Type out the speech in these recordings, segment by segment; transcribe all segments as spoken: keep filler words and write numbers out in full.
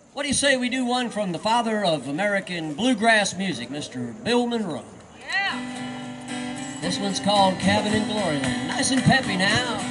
What do you say we do one from the father of American bluegrass music, Mister Bill Monroe? Yeah. This one's called Cabin in Glory Land. Nice and peppy now.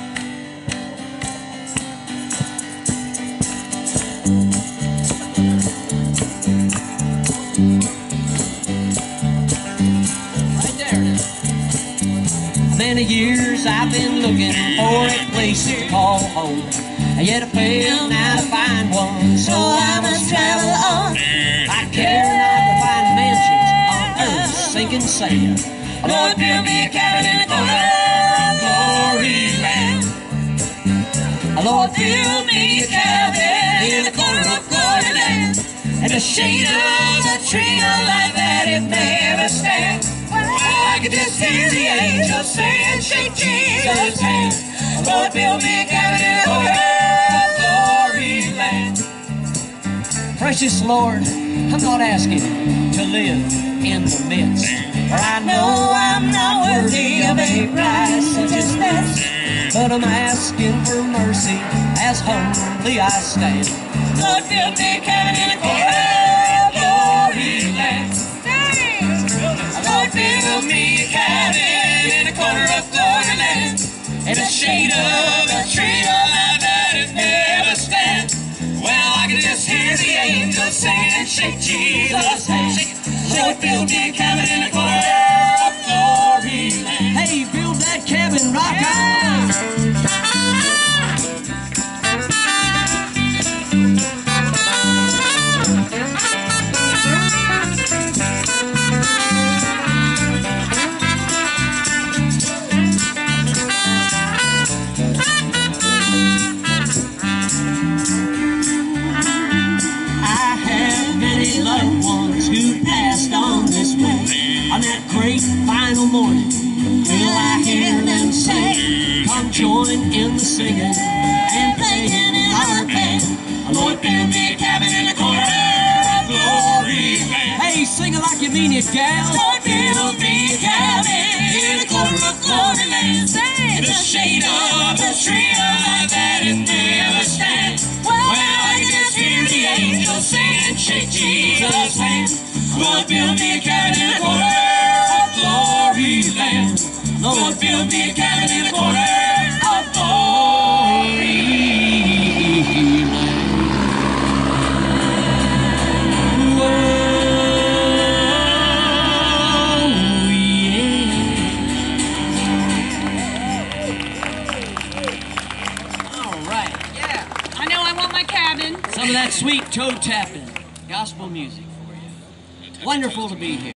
Many years I've been looking for a place to call home, yet I fail now to find one, so I must travel on. I care not to find mansions on earth's sinking sand. Lord, build me a cabin in the corner of glory land. Lord, build me a cabin in the corner of glory land, in the shade of the tree of life that it may ever stand. I could just hear the angels saying, shake Jesus' hand. Lord, build me a cabin in the corner of glory land. Precious Lord, I'm not asking to live in the midst, for I know I'm not worthy of a price such as this. But I'm asking for mercy as humbly I stand. Lord, build me a cabin in the corner of glory land. Lord, build me a cabin in the corner of glory land, in the shade of a tree of life that it never stand. Well, I can just hear the angels saying, shake Jesus' hand. Lord, build me a cabin in the corner of glory land. Hey, build that cabin, rock on! Loved ones who passed on this way on that great final morning. Will I hear them say, come join in the singing and playing in our band. Lord, build me a cabin in the corner of glory land. Hey, sing it like you mean it, gal. Lord, build me a cabin in the corner of glory land, in the shade of the tree of life that it never stand. Well, I can just hear the angels saying, shake Jesus' hand. Lord, build me a cabin in the corner of glory land. Lord, build me a cabin in the corner of glory land. Whoa, yeah. All right. Yeah. I know I want my cabin. Some of that sweet toe tapping gospel music for you. Wonderful to be here.